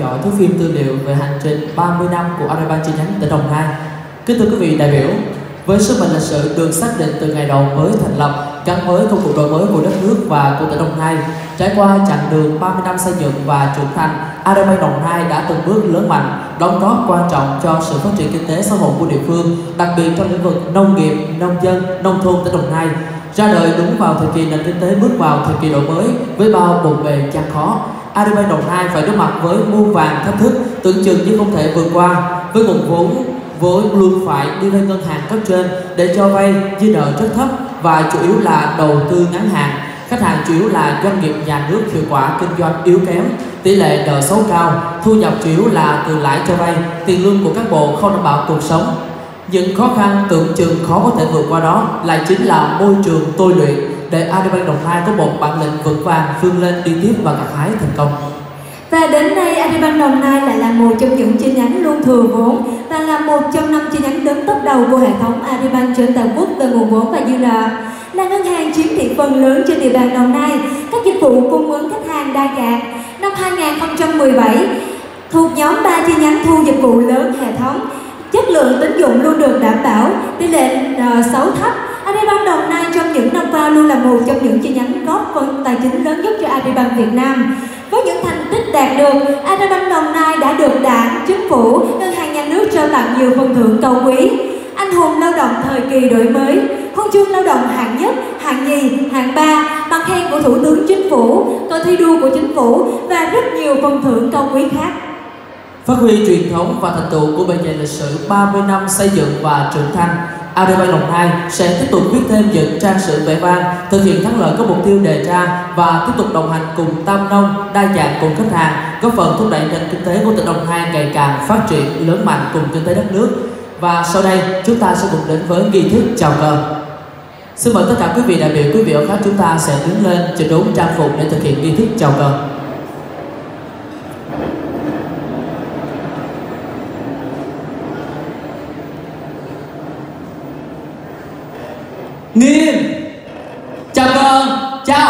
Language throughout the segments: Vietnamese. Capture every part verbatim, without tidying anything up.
dõi thước phim tư liệu về hành trình ba mươi năm của Agribank chi nhánh tỉnh Đồng Nai. Kính thưa quý vị đại biểu, với sứ mệnh lịch sử được xác định từ ngày đầu mới thành lập, gắn với công cuộc đổi mới của đất nước và của tỉnh Đồng Nai, trải qua chặng đường ba mươi năm xây dựng và trưởng thành, Agribank Đồng Nai đã từng bước lớn mạnh, đóng góp quan trọng cho sự phát triển kinh tế xã hội của địa phương, đặc biệt trong lĩnh vực nông nghiệp, nông dân, nông thôn tỉnh Đồng Nai. Ra đời đúng vào thời kỳ nền kinh tế bước vào thời kỳ đổi mới với bao bộn bề gian khó, Agribank Đồng Nai phải đối mặt với muôn vàn thách thức tưởng chừng như không thể vượt qua. Với nguồn vốn vốn luôn phải đi vay ngân hàng cấp trên để cho vay, dư nợ rất thấp và chủ yếu là đầu tư ngắn hạn. Khách hàng chủ yếu là doanh nghiệp nhà nước hiệu quả kinh doanh yếu kém, tỷ lệ nợ xấu cao, thu nhập chủ yếu là từ lãi cho vay, tiền lương của các bộ không đảm bảo cuộc sống. Những khó khăn tưởng chừng khó có thể vượt qua đó lại chính là môi trường tôi luyện để Agribank Đồng Nai có một bản lĩnh vững vàng vươn lên đi tiếp và gặt hái thành công. Và đến nay, Agribank Đồng Nai lại là một trong những chi nhánh luôn thừa vốn và là một trong năm chi nhánh đứng top đầu của hệ thống Agribank trên toàn quốc về nguồn vốn và dư nợ. Là ngân hàng chiếm thị phần lớn trên địa bàn Đồng Nai, các dịch vụ cung ứng khách hàng đa dạng. Năm hai nghìn không trăm mười bảy, thuộc nhóm ba chi nhánh thu dịch vụ lớn hệ thống, chất lượng tín dụng luôn được đảm bảo, tỷ lệ nợ xấu thấp. Agribank Đồng Nai trong những năm qua luôn là một trong những chi nhánh góp phần tài chính lớn nhất cho Agribank Việt Nam. Với những thành tích đạt được, Agribank Đồng Nai đã được Đảng, Chính phủ, Ngân hàng Nhà nước trao tặng nhiều phần thưởng cao quý: anh hùng lao động thời kỳ đổi mới, huân chương lao động hạng nhất, hạng nhì, hạng ba, bằng khen của Thủ tướng Chính phủ, cờ thi đua của Chính phủ và rất nhiều phần thưởng cao quý khác. Phát huy truyền thống và thành tựu của bề dày lịch sử ba mươi năm xây dựng và trưởng thành, Agribank Đồng Nai sẽ tiếp tục viết thêm những trang sử vẻ vang, thực hiện thắng lợi các mục tiêu đề ra và tiếp tục đồng hành cùng tam nông, đa dạng cùng khách hàng, góp phần thúc đẩy nền kinh tế của tỉnh Đồng Nai ngày càng phát triển lớn mạnh cùng kinh tế đất nước. Và sau đây chúng ta sẽ cùng đến với nghi thức chào cờ. Xin mời tất cả quý vị đại biểu, quý vị ở khác chúng ta sẽ đứng lên chỉnh đốn trang phục để thực hiện nghi thức chào cờ. Nghiêm chào cờ, chào.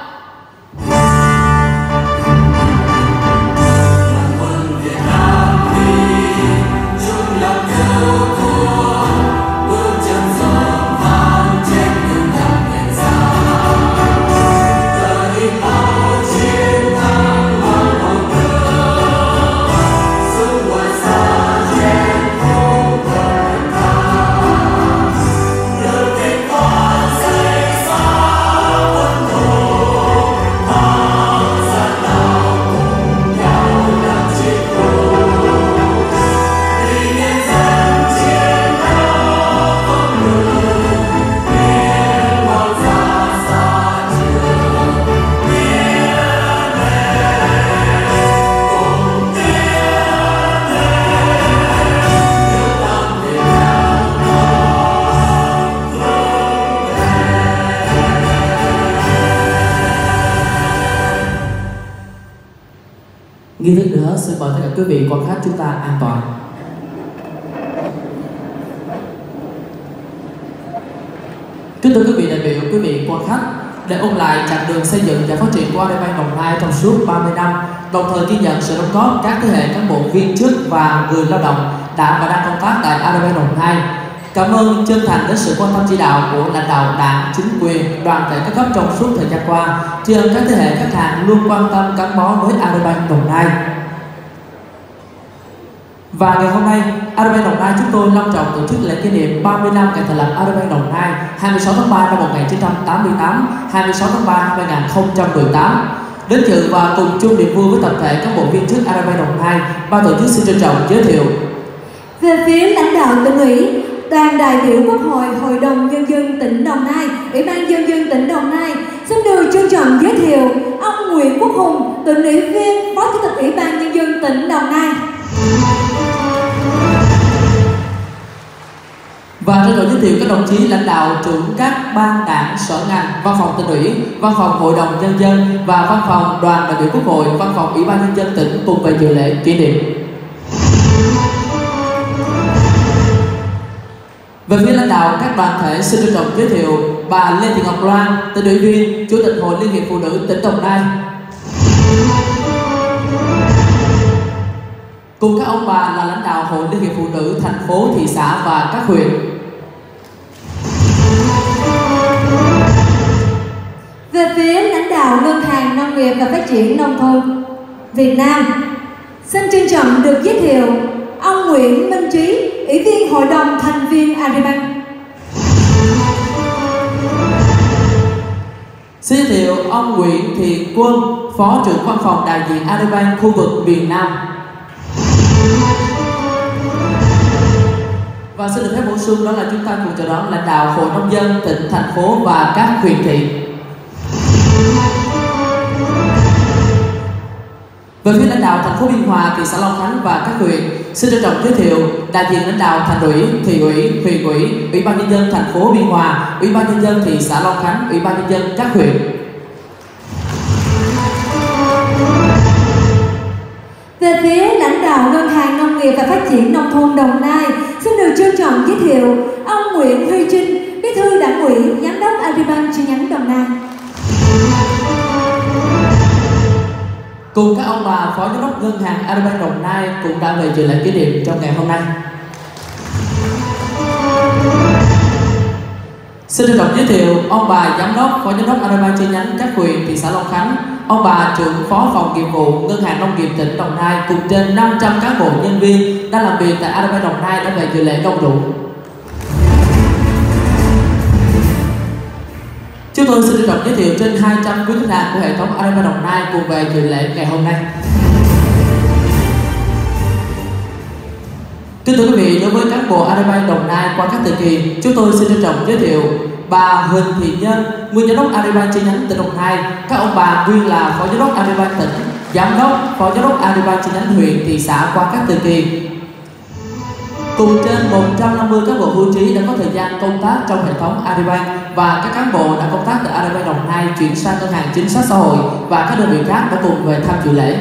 Nghi thức nữa, xin mời tất cả quý vị quan khách chúng ta an toàn. Kính thưa quý vị đại biểu, quý vị quan khách, để ôn lại chặng đường xây dựng và phát triển của Agribank Đồng Nai trong suốt ba mươi năm, đồng thời ghi nhận sự đóng góp các thế hệ cán bộ viên chức và người lao động đã và đang công tác tại Agribank Đồng Nai. Cảm ơn chân thành đến sự quan tâm chỉ đạo của lãnh đạo Đảng, chính quyền, đoàn thể các cấp trong suốt thời gian qua, tri ân các thế hệ khách hàng luôn quan tâm gắn bó với Agribank Đồng Nai. Và ngày hôm nay, Agribank Đồng Nai chúng tôi long trọng tổ chức lễ kỷ niệm ba mươi năm ngày thành lập Agribank Đồng Nai hai mươi sáu tháng ba năm một nghìn chín trăm tám mươi tám, hai mươi sáu tháng ba năm hai nghìn không trăm mười tám. Đến dự và cùng chung niềm vui với tập thể các bộ viên chức Agribank Đồng Nai, ban tổ chức xin trân trọng giới thiệu. Về phía lãnh đạo tỉnh ủy, đoàn đại biểu Quốc hội, Hội đồng Nhân dân tỉnh Đồng Nai, Ủy ban Nhân dân tỉnh Đồng Nai xin được trân trọng giới thiệu ông Nguyễn Quốc Hùng, tỉnh ủy viên, Phó Chủ tịch Ủy ban Nhân dân tỉnh Đồng Nai. Và trân trọng giới thiệu các đồng chí lãnh đạo trưởng các ban đảng, sở ngành, văn phòng tỉnh ủy, văn phòng Hội đồng Nhân dân và văn phòng đoàn đại biểu Quốc hội, văn phòng Ủy ban Nhân dân tỉnh cùng về dự lễ kỷ niệm. Về phía lãnh đạo các đoàn thể xin trân trọng giới thiệu bà Lê Thị Ngọc Loan, tỉnh ủy viên, Chủ tịch Hội Liên hiệp Phụ nữ tỉnh Đồng Nai. Cùng các ông bà là lãnh đạo Hội Liên hiệp Phụ nữ thành phố, thị xã và các huyện. Về phía lãnh đạo Ngân hàng Nông nghiệp và Phát triển Nông thôn Việt Nam, xin trân trọng được giới thiệu ông Nguyễn Minh Trí, Ủy viên Hội đồng thành viên Agribank. Xin giới thiệu ông Nguyễn Thiện Quân, Phó trưởng văn phòng đại diện Agribank khu vực miền Nam. Và xin được phép bổ sung đó là chúng ta cùng chào đón lãnh đạo Hội Nông dân tỉnh, thành phố và các huyện thị. Về phía lãnh đạo thành phố Biên Hòa, thị xã Long Khánh và các huyện, xin trân trọng giới thiệu đại diện lãnh đạo thành ủy, thị ủy, huyện ủy, ủy ban nhân dân thành phố Biên Hòa, ủy ban nhân dân thị xã Long Khánh, ủy ban nhân dân các huyện. Về phía lãnh đạo Ngân hàng Nông nghiệp và Phát triển Nông thôn Đồng Nai, xin được trân trọng giới thiệu ông Nguyễn Huy Trinh, Bí thư Đảng ủy, Giám đốc Agribank chi nhánh Đồng Nai. Cùng các ông bà Phó Giám đốc Ngân hàng Agribank Đồng Nai cũng đã về dự lễ kỷ niệm trong ngày hôm nay. Xin trân trọng giới thiệu ông bà Giám đốc, Phó Giám đốc Agribank chi nhánh các huyện, thị xã Long Khánh, ông bà trưởng Phó phòng nghiệp vụ Ngân hàng Nông nghiệp tỉnh Đồng Nai cùng trên năm trăm cán bộ nhân viên đang làm việc tại Agribank Đồng Nai đã về dự lễ đông đủ. Chúng tôi xin trân trọng giới thiệu trên hai trăm quý khách hàng của hệ thống Agribank Đồng Nai cùng về dự lễ ngày hôm nay. Kính thưa quý vị, đối với cán bộ Agribank Đồng Nai qua các thời kỳ, chúng tôi xin trân trọng giới thiệu bà Huỳnh Thị Nhân, nguyên giám đốc Agribank chi nhánh tỉnh Đồng Nai, các ông bà nguyên là phó giám đốc Agribank tỉnh, giám đốc, phó giám đốc Agribank chi nhánh huyện, thị xã qua các thời kỳ. Cùng trên một trăm năm mươi cán bộ hưu trí đã có thời gian công tác trong hệ thống Agribank và các cán bộ đã công tác tại Agribank Đồng Nai chuyển sang ngân hàng chính sách xã hội và các đơn vị khác đã cùng về tham dự lễ.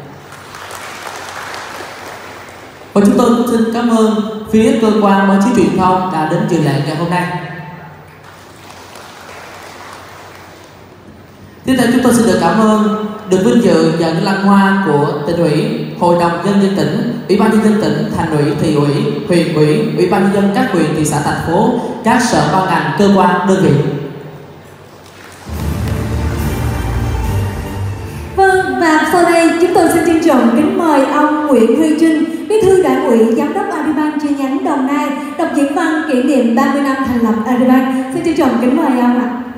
Và chúng tôi cũng xin cảm ơn phía cơ quan báo chí truyền thông đã đến dự lễ ngày hôm nay. Tiếp theo chúng tôi xin được cảm ơn, được vinh dự nhận lăng hoa của tỉnh ủy, Hội đồng nhân dân tỉnh, Ủy ban nhân dân tỉnh, thành ủy, thị ủy, huyện ủy, Ủy ban nhân dân các huyện, thị xã, thành phố, các sở ban ngành, cơ quan, đơn vị. Vâng, và sau đây chúng tôi xin trân trọng kính mời ông Nguyễn Huy Trinh, Bí thư Đảng ủy, Giám đốc Agribank chi nhánh Đồng Nai đọc diễn văn kỷ niệm ba mươi năm thành lập Agribank. Xin trân trọng kính mời ông ạ.